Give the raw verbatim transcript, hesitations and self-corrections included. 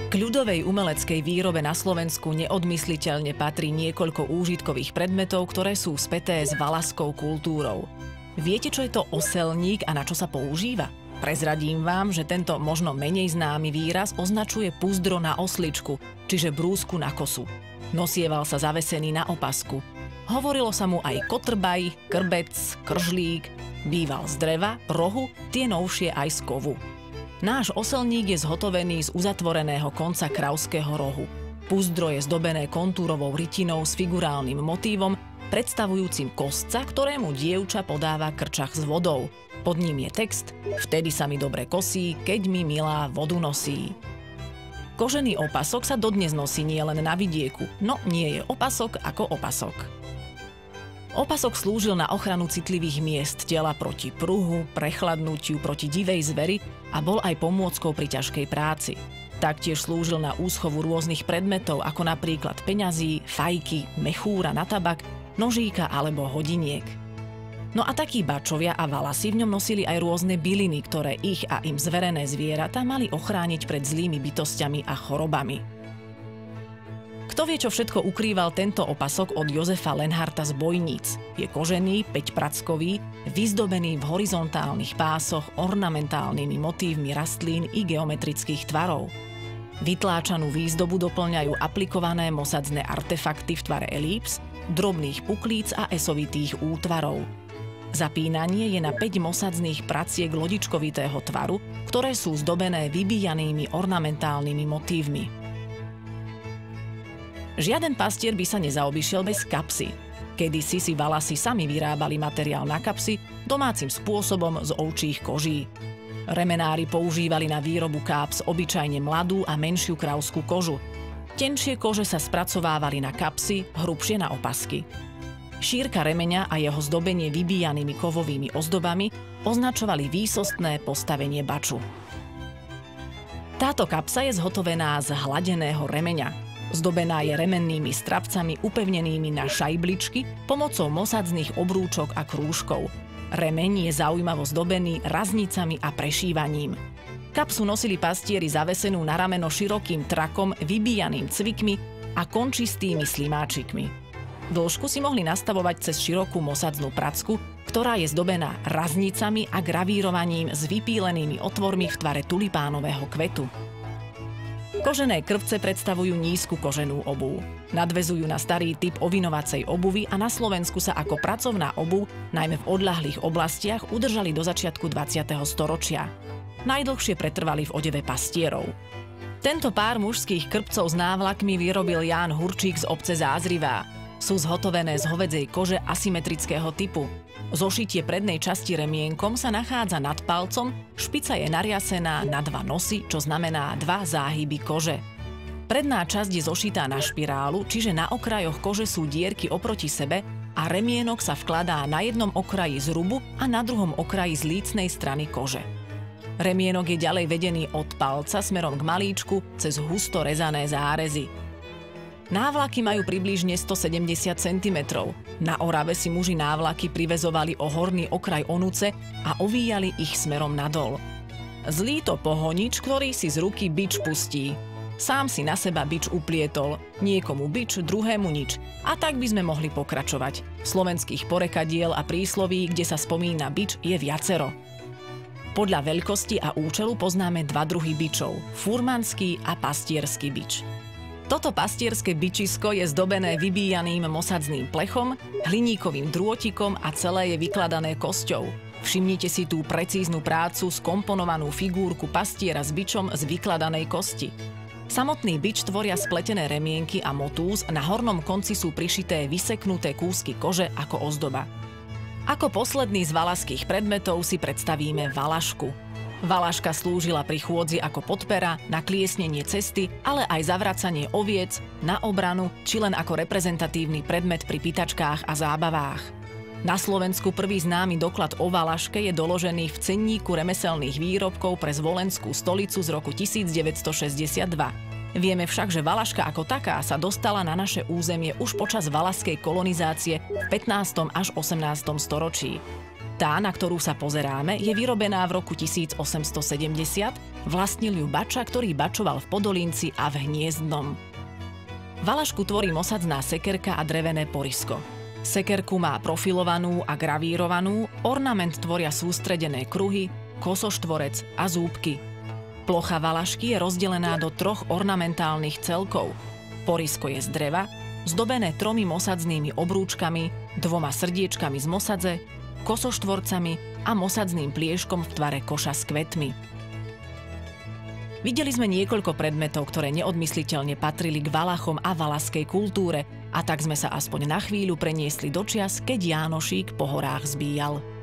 K ľudovej umeleckej výrobe na Slovensku neodmysliteľne patrí niekoľko úžitkových predmetov, ktoré sú späté s valaskou kultúrou. Viete, čo je to oselník a na čo sa používa? Prezradím vám, že tento možno menej známy výraz označuje púzdro na osličku, čiže brúsku na kosu. Nosieval sa zavesený na opasku. Hovorilo sa mu aj kotrbaj, krbec, kržlík, býval z dreva, rohu, tie novšie aj z kovu. Náš oselník je zhotovený z uzatvoreného konca kravského rohu. Púzdro je zdobené kontúrovou rytinou s figurálnym motívom, predstavujúcim kostca, ktorému dievča podáva krčach s vodou. Pod ním je text: Vtedy sa mi dobre kosí, keď mi milá vodu nosí. Kožený opasok sa dodnes nosí nielen na vidieku, no nie je opasok ako opasok. Opasok slúžil na ochranu citlivých miest tela proti pruhu, prechladnutiu, proti divej zveri a bol aj pomôckou pri ťažkej práci. Taktiež slúžil na úschovu rôznych predmetov, ako napríklad peňazí, fajky, mechúra na tabak, nožíka alebo hodiniek. No a takí bačovia a valasy v ňom nosili aj rôzne byliny, ktoré ich a im zverené zvieratá mali ochrániť pred zlými bytosťami a chorobami. Kto vie, čo všetko ukrýval tento opasok od Jozefa Lenharta z Bojníc? Je kožený, päťprackový, vyzdobený v horizontálnych pásoch ornamentálnymi motívmi rastlín i geometrických tvarov. Vytláčanú výzdobu doplňajú aplikované mosadzné artefakty v tvare elíps, drobných puklíc a esovitých útvarov. Zapínanie je na päť mosadzných praciek lodičkovitého tvaru, ktoré sú zdobené vybíjanými ornamentálnymi motívmi. Žiaden pastier by sa nezaobišiel bez kapsy. Kedysi si valasy sami vyrábali materiál na kapsy domácim spôsobom z ovčích koží. Remenári používali na výrobu káps obyčajne mladú a menšiu kravskú kožu. Tenšie kože sa spracovávali na kapsy, hrubšie na opasky. Šírka remeňa a jeho zdobenie vybíjanými kovovými ozdobami označovali výsostné postavenie baču. Táto kapsa je zhotovená z hladeného remeňa. Zdobená je remennými strapcami upevnenými na šajbličky pomocou mosadzných obrúčok a krúžkov. Remeň je zaujímavo zdobený raznicami a prešívaním. Kapsu nosili pastieri zavesenú na rameno širokým trakom vybíjaným cvikmi a končistými slimáčikmi. Dĺžku si mohli nastavovať cez širokú mosadznú pracku, ktorá je zdobená raznicami a gravírovaním s vypílenými otvormi v tvare tulipánového kvetu. Kožené krvce predstavujú nízku koženú obuv. Nadväzujú na starý typ ovinovacej obuvy a na Slovensku sa ako pracovná obuv, najmä v odľahlých oblastiach, udržali do začiatku dvadsiateho storočia. Najdlhšie pretrvali v odeve pastierov. Tento pár mužských krpcov s návlakmi vyrobil Ján Hurčík z obce Zázrivá. Sú zhotovené z hovedzej kože asymetrického typu. Zošitie prednej časti remienkom sa nachádza nad palcom, špica je nariasená na dva nosy, čo znamená dva záhyby kože. Predná časť je zošitá na špirálu, čiže na okrajoch kože sú dierky oproti sebe a remienok sa vkladá na jednom okraji zrubu a na druhom okraji z lícnej strany kože. Remienok je ďalej vedený od palca smerom k malíčku cez husto rezané zárezy. Návlaky majú približne stosedemdesiat centimetrov. Na Orave si muži návlaky priväzovali o horný okraj onuce a ovíjali ich smerom nadol. Zlý to pohonič, ktorý si z ruky bič pustí. Sám si na seba bič uplietol, niekomu bič, druhému nič. A tak by sme mohli pokračovať. Slovenských porekadiel a prísloví, kde sa spomína bič, je viacero. Podľa veľkosti a účelu poznáme dva druhy bičov, furmanský a pastierský bič. Toto pastierské bičisko je zdobené vybíjaným mosadzným plechom, hliníkovým drôtikom a celé je vykladané kosťou. Všimnite si tú precíznu prácu, skomponovanú figúrku pastiera s bičom z vykladanej kosti. Samotný bič tvoria spletené remienky a motúz, na hornom konci sú prišité vyseknuté kúsky kože ako ozdoba. Ako posledný z valašských predmetov si predstavíme valašku. Valaška slúžila pri chôdzi ako podpera, na kliesnenie cesty, ale aj zavracanie oviec, na obranu, či len ako reprezentatívny predmet pri pýtačkách a zábavách. Na Slovensku prvý známy doklad o valaške je doložený v cenníku remeselných výrobkov pre Zvolenskú stolicu z roku tisícdeväťstošesťdesiatdva. Vieme však, že valaška ako taká sa dostala na naše územie už počas valašskej kolonizácie v pätnástom až osemnástom storočí. Tá, na ktorú sa pozeráme, je vyrobená v roku tisíc osemsto sedemdesiat, vlastnil ju bača, ktorý bačoval v Podolínci a v Hniezdnom. Valašku tvorí mosadzná sekerka a drevené porisko. Sekerku má profilovanú a gravírovanú, ornament tvoria sústredené kruhy, kosoštvorec a zúbky. Plocha valašky je rozdelená do troch ornamentálnych celkov. Porisko je z dreva, zdobené tromi mosadznými obrúčkami, dvoma srdiečkami z mosadze, kosoštvorcami a mosadzným plieškom v tvare koša s kvetmi. Videli sme niekoľko predmetov, ktoré neodmysliteľne patrili k Valachom a valašskej kultúre, a tak sme sa aspoň na chvíľu preniesli do čias, keď Jánošík po horách zbíjal.